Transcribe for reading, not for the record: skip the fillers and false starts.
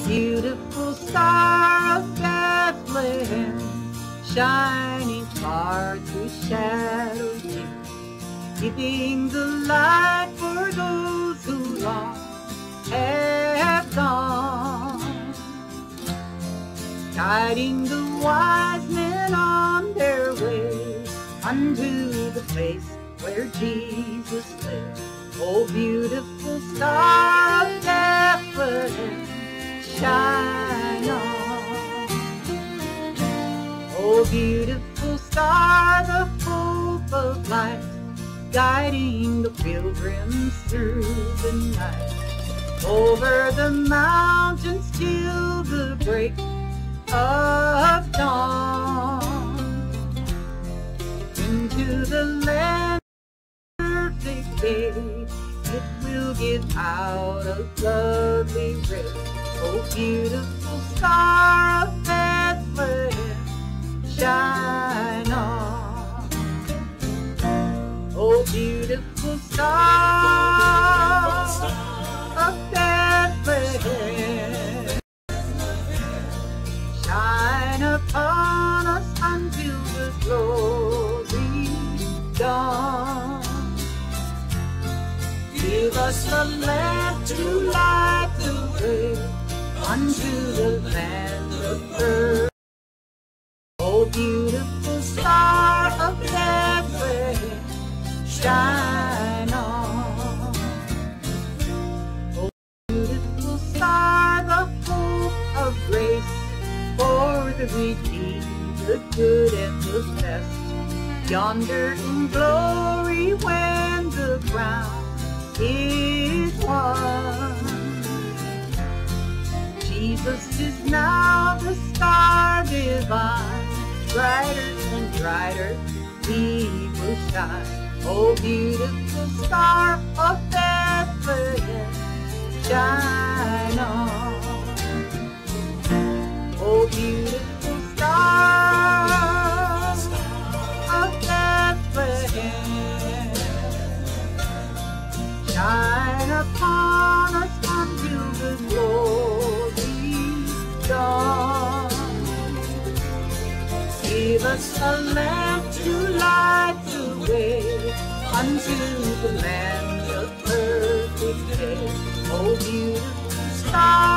beautiful star of Bethlehem, shining far through shadows deep, giving the light for those who long have gone, guiding the wise men on their way unto the place where Jesus lived. Oh, beautiful star of Bethlehem, shine on. Oh, beautiful star, the hope of light, guiding the pilgrims through the night, over the mountains till the break of dawn, into the land of perfect day. It will give out a lovely ray. Oh, beautiful star of Bethlehem, shine on. Oh, beautiful star of Bethlehem, shine upon us until the glory dawn. Give us a lamp to light the way unto the land of earth. Oh, beautiful star of Bethlehem, shine on. Oh, beautiful star, the hope of grace for the redeemed, the good and the best. Yonder in glory when the ground is won, Jesus is now the star divine, brighter and brighter he will shine. Oh, beautiful star of Bethlehem, shine on. Oh, beautiful star of Bethlehem, shine upon us until the glory dawn. Give us a lamp to light the way unto the land of perfect day. Oh, beautiful star